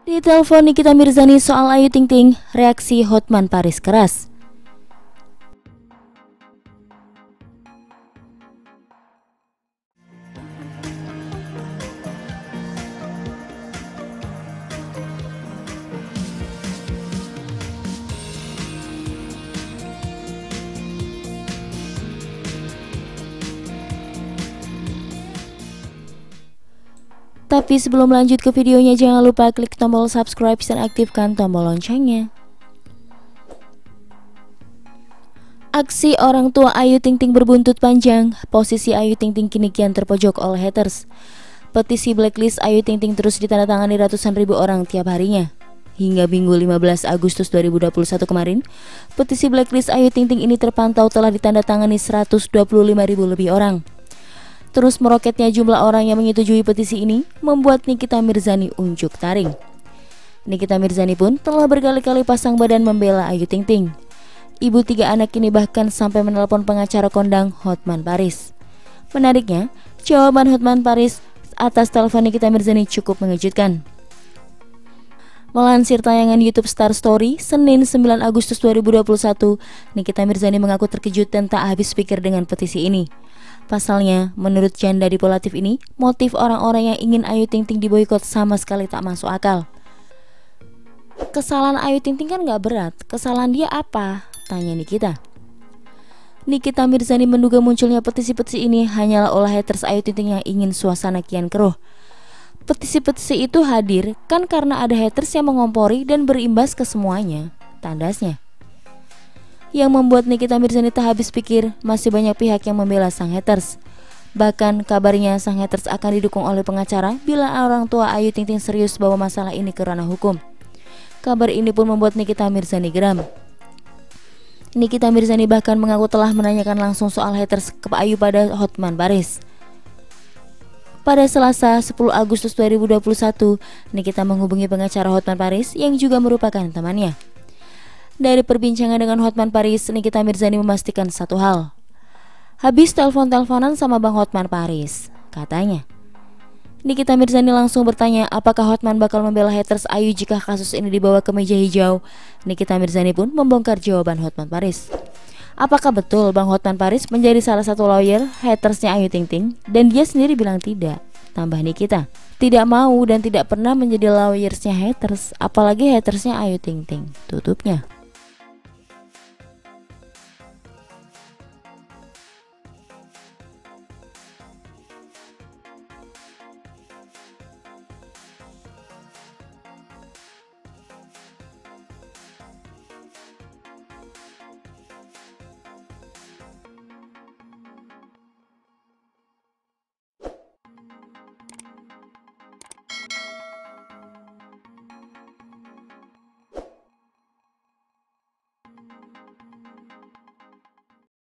Di telepon Nikita Mirzani soal Ayu Ting Ting, reaksi Hotman Paris keras. Tapi sebelum lanjut ke videonya, jangan lupa klik tombol subscribe dan aktifkan tombol loncengnya. Aksi orang tua Ayu Ting Ting berbuntut panjang. Posisi Ayu Ting Ting kini kian terpojok oleh haters. Petisi blacklist Ayu Ting Ting terus ditandatangani ratusan ribu orang tiap harinya. Hingga Minggu 15 Agustus 2021 kemarin, petisi blacklist Ayu Ting Ting ini terpantau telah ditandatangani 125 ribu lebih orang. Terus meroketnya jumlah orang yang menyetujui petisi ini membuat Nikita Mirzani unjuk taring. Nikita Mirzani pun telah berkali-kali pasang badan membela Ayu Ting Ting. Ibu 3 anak ini bahkan sampai menelpon pengacara kondang Hotman Paris. Menariknya, jawaban Hotman Paris atas telepon Nikita Mirzani cukup mengejutkan. Melansir tayangan YouTube Star Story, Senin 9 Agustus 2021, Nikita Mirzani mengaku terkejut dan tak habis pikir dengan petisi ini. Pasalnya, menurut janda dipolatif ini, motif orang-orang yang ingin Ayu Ting Ting diboikot sama sekali tak masuk akal. Kesalahan Ayu Ting Ting kan gak berat, kesalahan dia apa? Tanya Nikita. Nikita Mirzani menduga munculnya petisi-petisi ini hanyalah olah haters Ayu Ting Ting yang ingin suasana kian keruh. Petisi-petisi itu hadir kan karena ada haters yang mengompori dan berimbas ke semuanya, tandasnya. Yang membuat Nikita Mirzani tak habis pikir, masih banyak pihak yang membela sang haters. Bahkan kabarnya sang haters akan didukung oleh pengacara bila orang tua Ayu Ting Ting serius bawa masalah ini ke ranah hukum. Kabar ini pun membuat Nikita Mirzani geram. Nikita Mirzani bahkan mengaku telah menanyakan langsung soal haters ke Ayu pada Hotman Paris. Pada Selasa 10 Agustus 2021, Nikita menghubungi pengacara Hotman Paris yang juga merupakan temannya. Dari perbincangan dengan Hotman Paris, Nikita Mirzani memastikan satu hal. Habis telepon-teleponan sama Bang Hotman Paris, katanya. Nikita Mirzani langsung bertanya apakah Hotman bakal membela haters Ayu jika kasus ini dibawa ke meja hijau. Nikita Mirzani pun membongkar jawaban Hotman Paris. Apakah betul Bang Hotman Paris menjadi salah satu lawyer hatersnya Ayu Ting Ting? Dan dia sendiri bilang tidak, tambah Nikita. Tidak mau dan tidak pernah menjadi lawyersnya haters, apalagi hatersnya Ayu Ting Ting, tutupnya.